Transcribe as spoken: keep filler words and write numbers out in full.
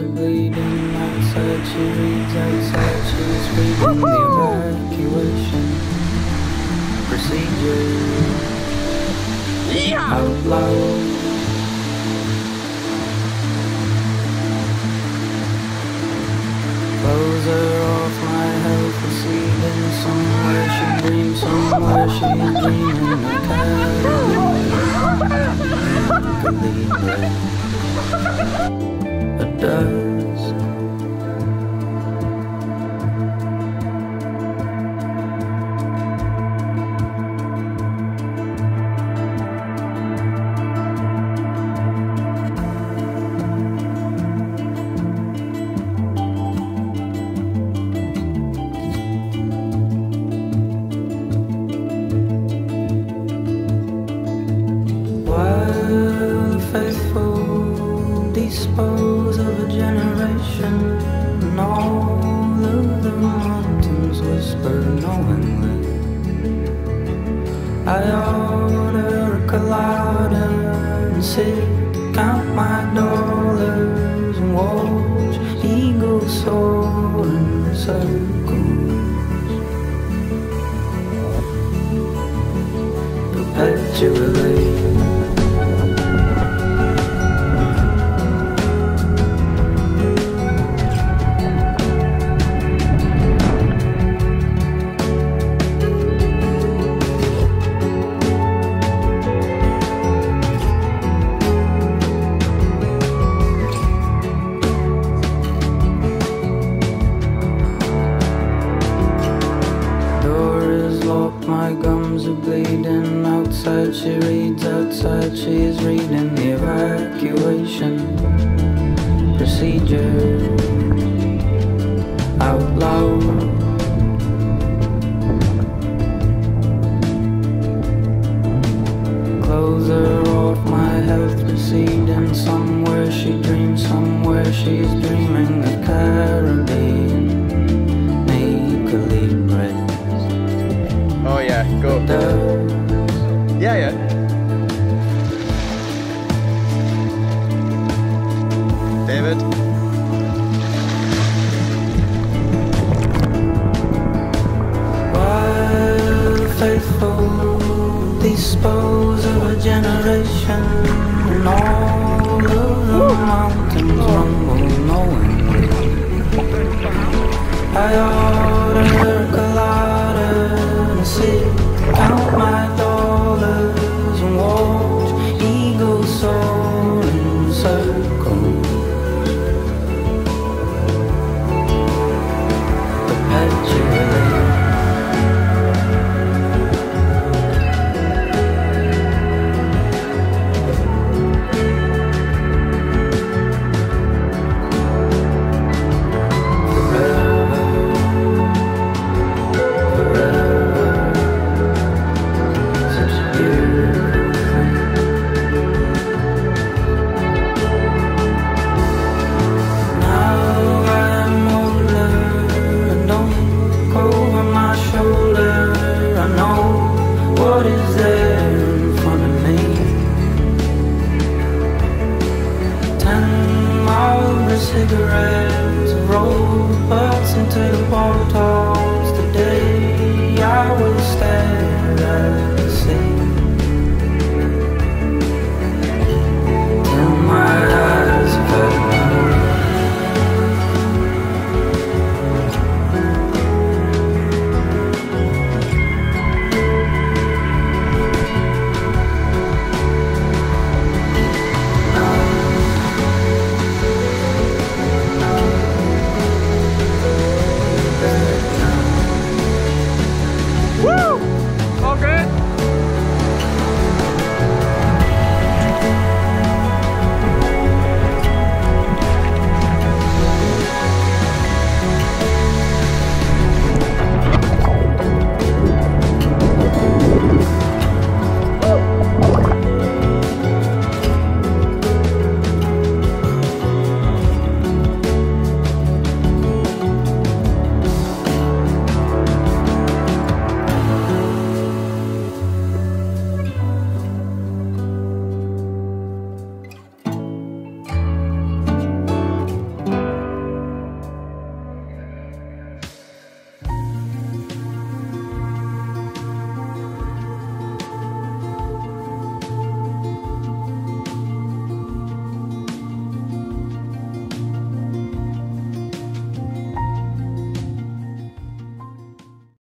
are bleeding outside. She reads outside. She's reading the evacuation procedure out loud. Clothes are off, my health receding. Somewhere she dreams, somewhere she's dreaming. A does. Faithful dispose of a generation, and all of the mountains whisper knowingly. I order a colada and sit, count my dollars and watch eagles soar in circles perpetually. My gums are bleeding outside. She reads outside. She's reading the evacuation procedure out loud. Clothes are off, my health receding. Somewhere she dreams, somewhere she's dreaming of Caribbean make-believe bread. Oh yeah, go. Yeah, yeah. David. While faithful dispose of a generation, and all of the mountains rumble knowingly. I